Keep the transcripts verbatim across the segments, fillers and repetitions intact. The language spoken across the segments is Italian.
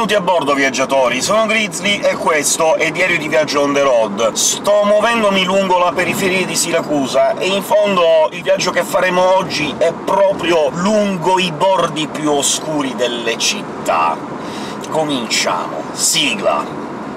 Benvenuti a bordo, viaggiatori! Sono Grizzly e questo è Diario di Viaggio on the road. Sto muovendomi lungo la periferia di Siracusa, e in fondo il viaggio che faremo oggi è proprio lungo i bordi più oscuri delle città. Cominciamo! Sigla!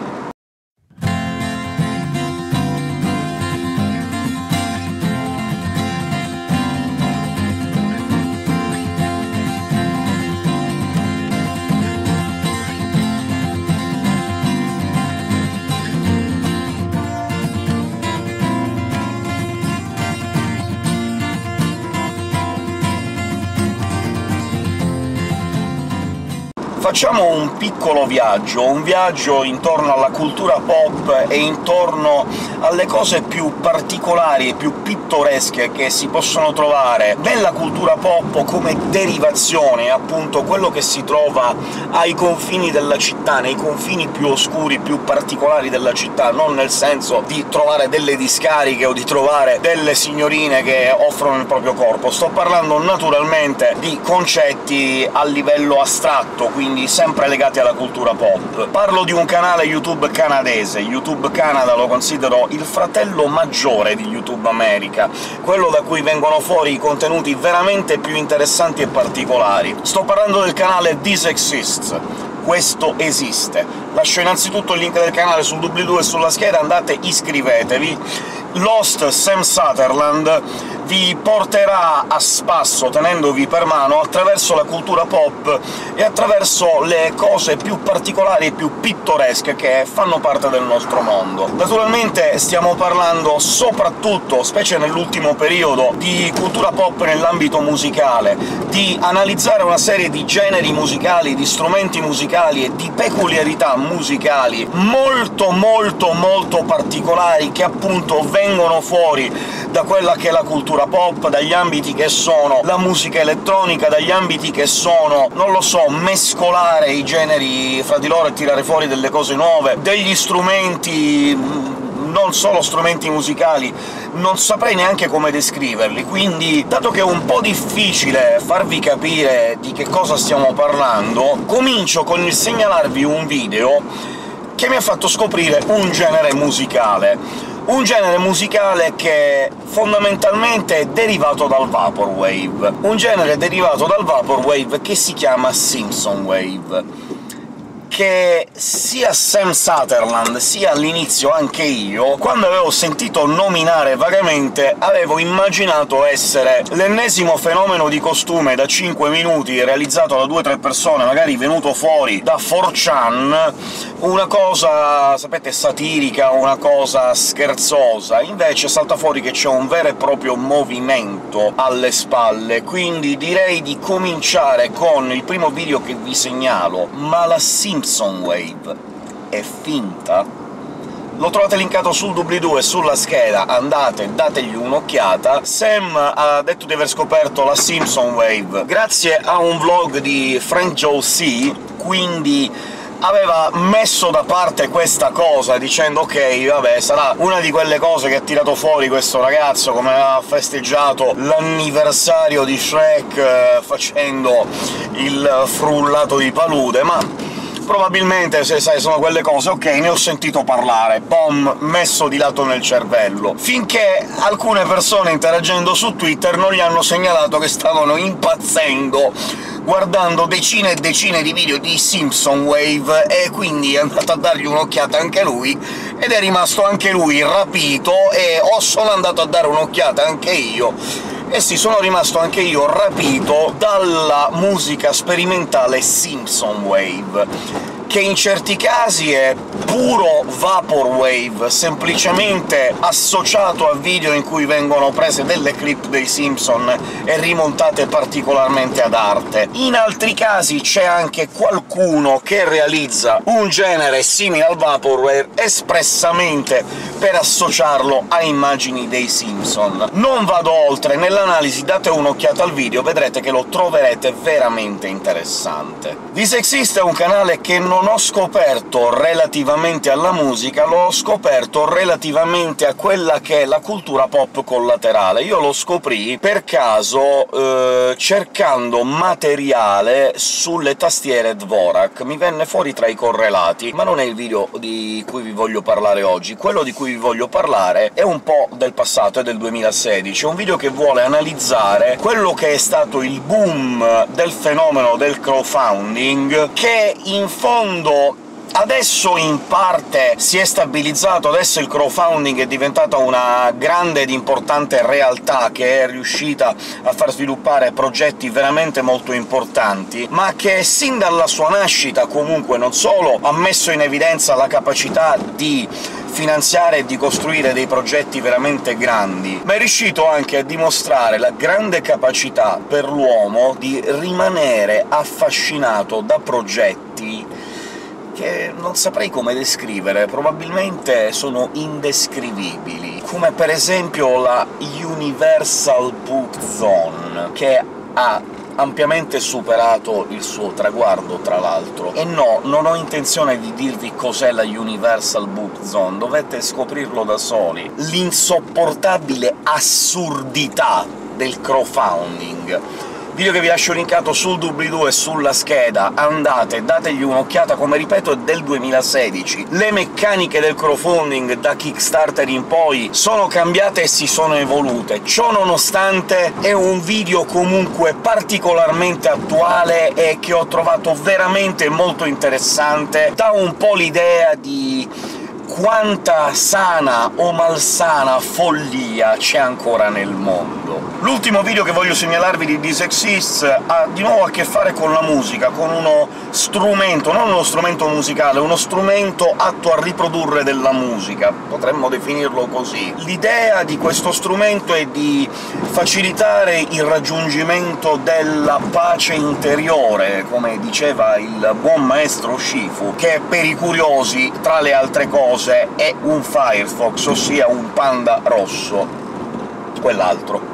Facciamo un piccolo viaggio, un viaggio intorno alla cultura pop e intorno alle cose più particolari e più pittoresche che si possono trovare nella cultura pop come derivazione, appunto quello che si trova ai confini della città, nei confini più oscuri, più particolari della città, non nel senso di trovare delle discariche o di trovare delle signorine che offrono il proprio corpo. Sto parlando naturalmente di concetti a livello astratto, quindi sempre legati alla cultura pop. Parlo di un canale YouTube canadese. YouTube Canada lo considero il fratello maggiore di YouTube America, quello da cui vengono fuori i contenuti veramente più interessanti e particolari. Sto parlando del canale This Exists. Questo esiste. Lascio innanzitutto il link del canale sul doobly-doo e sulla scheda, andate, iscrivetevi. Lost Sam Sutherland vi porterà a spasso, tenendovi per mano, attraverso la cultura pop e attraverso le cose più particolari e più pittoresche che fanno parte del nostro mondo. Naturalmente stiamo parlando soprattutto, specie nell'ultimo periodo, di cultura pop nell'ambito musicale, di analizzare una serie di generi musicali, di strumenti musicali e di peculiarità musicali molto molto molto particolari che appunto vengono fuori da quella che è la cultura pop, dagli ambiti che sono la musica elettronica, dagli ambiti che sono, non lo so, mescolare i generi fra di loro e tirare fuori delle cose nuove, degli strumenti, non solo strumenti musicali, non saprei neanche come descriverli, quindi, dato che è un po' difficile farvi capire di che cosa stiamo parlando, comincio con il segnalarvi un video che mi ha fatto scoprire un genere musicale. Un genere musicale che fondamentalmente è derivato dal Vaporwave. Un genere derivato dal Vaporwave che si chiama Simpson Wave, che sia Sam Sutherland sia all'inizio anche io, quando avevo sentito nominare vagamente, avevo immaginato essere l'ennesimo fenomeno di costume da cinque minuti realizzato da due o tre persone, magari venuto fuori da four chan, una cosa, sapete, satirica, una cosa scherzosa. Invece salta fuori che c'è un vero e proprio movimento alle spalle, quindi direi di cominciare con il primo video che vi segnalo. Ma la Simpson Wave è finta? Lo trovate linkato sul doobly-doo e sulla scheda, andate, dategli un'occhiata. Sam ha detto di aver scoperto la Simpson Wave grazie a un vlog di Frank Joe C, quindi aveva messo da parte questa cosa, dicendo «Ok, vabbè, sarà una di quelle cose che ha tirato fuori questo ragazzo, come ha festeggiato l'anniversario di Shrek eh, facendo il frullato di palude», ma probabilmente, se sai, sono quelle cose «ok, ne ho sentito parlare», bom, messo di lato nel cervello, finché alcune persone interagendo su Twitter non gli hanno segnalato che stavano impazzendo guardando decine e decine di video di Simpson Wave, e quindi è andato a dargli un'occhiata anche lui, ed è rimasto anche lui rapito, e o sono andato a dare un'occhiata anche io, e sì, sono rimasto anche io rapito dalla musica sperimentale Simpson Wave, che in certi casi è puro Vaporwave, semplicemente associato a video in cui vengono prese delle clip dei Simpson e rimontate particolarmente ad arte. In altri casi c'è anche qualcuno che realizza un genere simile al Vaporwave espressamente per associarlo a immagini dei Simpson. Non vado oltre nell'analisi, date un'occhiata al video, vedrete che lo troverete veramente interessante. This Exist è un canale che non non ho scoperto relativamente alla musica, l'ho scoperto relativamente a quella che è la cultura pop collaterale. Io lo scoprì per caso eh, cercando materiale sulle tastiere Dvorak. Mi venne fuori tra i correlati, ma non è il video di cui vi voglio parlare oggi. Quello di cui vi voglio parlare è un po' del passato, è del duemilasedici, è un video che vuole analizzare quello che è stato il boom del fenomeno del crowdfunding, che in fondo adesso in parte si è stabilizzato. Adesso il crowdfunding è diventata una grande ed importante realtà che è riuscita a far sviluppare progetti veramente molto importanti, ma che sin dalla sua nascita comunque non solo ha messo in evidenza la capacità di finanziare e di costruire dei progetti veramente grandi, ma è riuscito anche a dimostrare la grande capacità per l'uomo di rimanere affascinato da progetti che non saprei come descrivere, probabilmente sono indescrivibili, come per esempio la Universal Book Zone, che ha ampiamente superato il suo traguardo, tra l'altro. E no, non ho intenzione di dirvi cos'è la Universal Book Zone, dovete scoprirlo da soli. L'insopportabile assurdità del crowdfunding. Video che vi lascio linkato sul doobly-doo e sulla scheda, andate, dategli un'occhiata. Come ripeto, è del duemilasedici. Le meccaniche del crowdfunding da Kickstarter in poi sono cambiate e si sono evolute. Ciò nonostante è un video comunque particolarmente attuale e che ho trovato veramente molto interessante. Dà un po' l'idea di quanta sana o malsana follia c'è ancora nel mondo. L'ultimo video che voglio segnalarvi di This Exists ha di nuovo a che fare con la musica, con uno strumento, non uno strumento musicale, uno strumento atto a riprodurre della musica, potremmo definirlo così. L'idea di questo strumento è di facilitare il raggiungimento della pace interiore, come diceva il buon maestro Shifu, che per i curiosi, tra le altre cose, è un Firefox, ossia un panda rosso, quell'altro.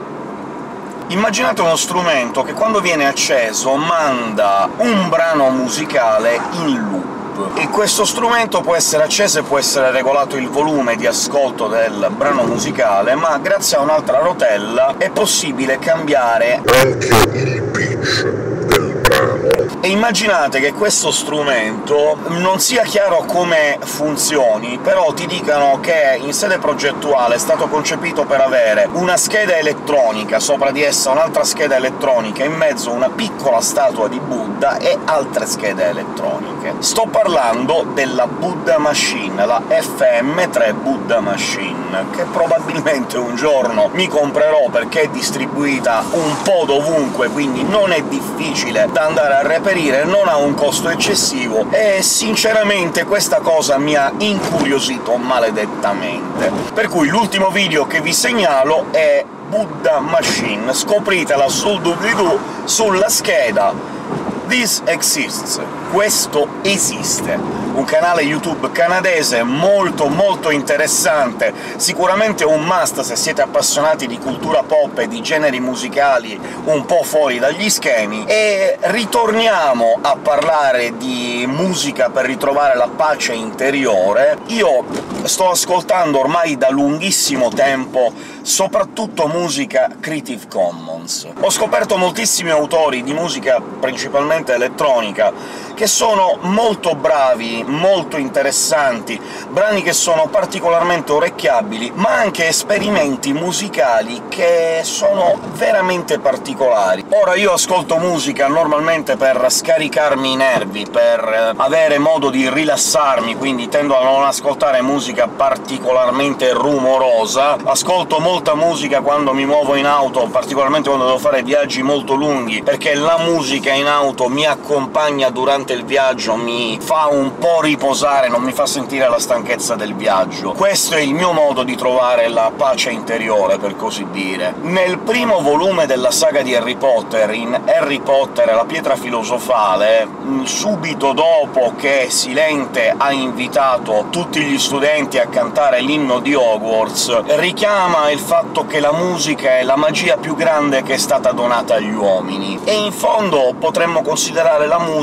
Immaginate uno strumento che quando viene acceso manda un brano musicale in loop, e questo strumento può essere acceso e può essere regolato il volume di ascolto del brano musicale, ma grazie a un'altra rotella è possibile cambiare anche il pitch del brano. E immaginate che questo strumento non sia chiaro come funzioni, però ti dicano che in sede progettuale è stato concepito per avere una scheda elettronica, sopra di essa un'altra scheda elettronica, in mezzo una piccola statua di Buddha e altre schede elettroniche. Sto parlando della Buddha Machine, la F M tre Buddha Machine, che probabilmente un giorno mi comprerò perché è distribuita un po' dovunque, quindi non è difficile da andare a reperire, non ha un costo eccessivo, e sinceramente questa cosa mi ha incuriosito maledettamente. Per cui l'ultimo video che vi segnalo è Buddha Machine, scopritela sul doobly-doo, sulla scheda. This Exists, questo esiste, un canale YouTube canadese molto molto interessante, sicuramente un must se siete appassionati di cultura pop e di generi musicali un po' fuori dagli schemi. E ritorniamo a parlare di musica per ritrovare la pace interiore. Io sto ascoltando ormai da lunghissimo tempo soprattutto musica Creative Commons. Ho scoperto moltissimi autori di musica, principalmente elettronica, che sono molto bravi, molto interessanti, brani che sono particolarmente orecchiabili, ma anche esperimenti musicali che sono veramente particolari. Ora, io ascolto musica normalmente per scaricarmi i nervi, per avere modo di rilassarmi, quindi tendo a non ascoltare musica particolarmente rumorosa. Ascolto molta musica quando mi muovo in auto, particolarmente quando devo fare viaggi molto lunghi, perché la musica in auto mi accompagna durante il viaggio, mi fa un po' riposare, non mi fa sentire la stanchezza del viaggio. Questo è il mio modo di trovare la pace interiore, per così dire. Nel primo volume della saga di Harry Potter, in Harry Potter e la pietra filosofale, subito dopo che Silente ha invitato tutti gli studenti a cantare l'inno di Hogwarts, richiama il fatto che la musica è la magia più grande che è stata donata agli uomini, e in fondo potremmo considerare la musica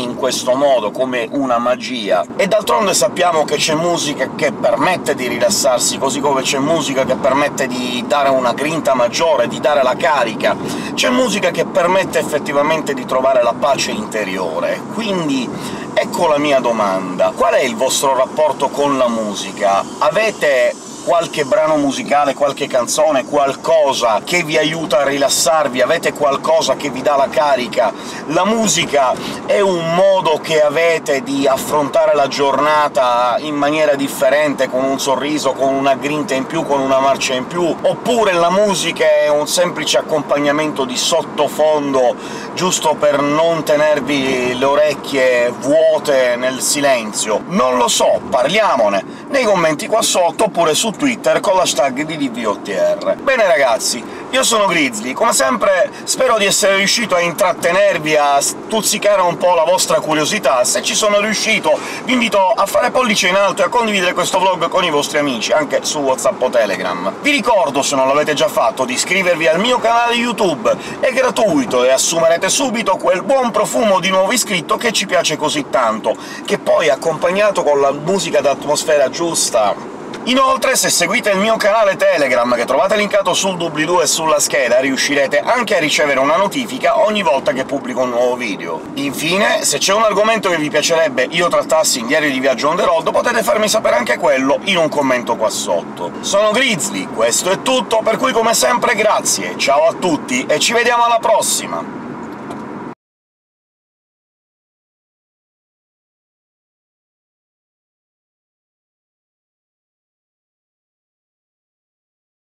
in questo modo, come una magia. E d'altronde sappiamo che c'è musica che permette di rilassarsi, così come c'è musica che permette di dare una grinta maggiore, di dare la carica, c'è musica che permette effettivamente di trovare la pace interiore. Quindi ecco la mia domanda: qual è il vostro rapporto con la musica? Avete qualche brano musicale, qualche canzone, qualcosa che vi aiuta a rilassarvi? Avete qualcosa che vi dà la carica? La musica è un modo che avete di affrontare la giornata in maniera differente, con un sorriso, con una grinta in più, con una marcia in più? Oppure la musica è un semplice accompagnamento di sottofondo, giusto per non tenervi le orecchie vuote nel silenzio? Non lo so, parliamone nei commenti qua sotto, oppure su Twitter con l'hashtag di D V O T R. Bene ragazzi, io sono Grizzly, come sempre spero di essere riuscito a intrattenervi, a stuzzicare un po' la vostra curiosità. Se ci sono riuscito vi invito a fare pollice in alto e a condividere questo vlog con i vostri amici, anche su WhatsApp o Telegram. Vi ricordo, se non l'avete già fatto, di iscrivervi al mio canale YouTube, è gratuito e assumerete subito quel buon profumo di nuovo iscritto che ci piace così tanto, che poi, accompagnato con la musica d'atmosfera giusta. Inoltre, se seguite il mio canale Telegram, che trovate linkato sul doobly-doo e sulla scheda, riuscirete anche a ricevere una notifica ogni volta che pubblico un nuovo video. Infine, se c'è un argomento che vi piacerebbe io trattassi in Diario di Viaggio on the road, potete farmi sapere anche quello in un commento qua sotto. Sono Grizzly, questo è tutto, per cui come sempre grazie, ciao a tutti e ci vediamo alla prossima!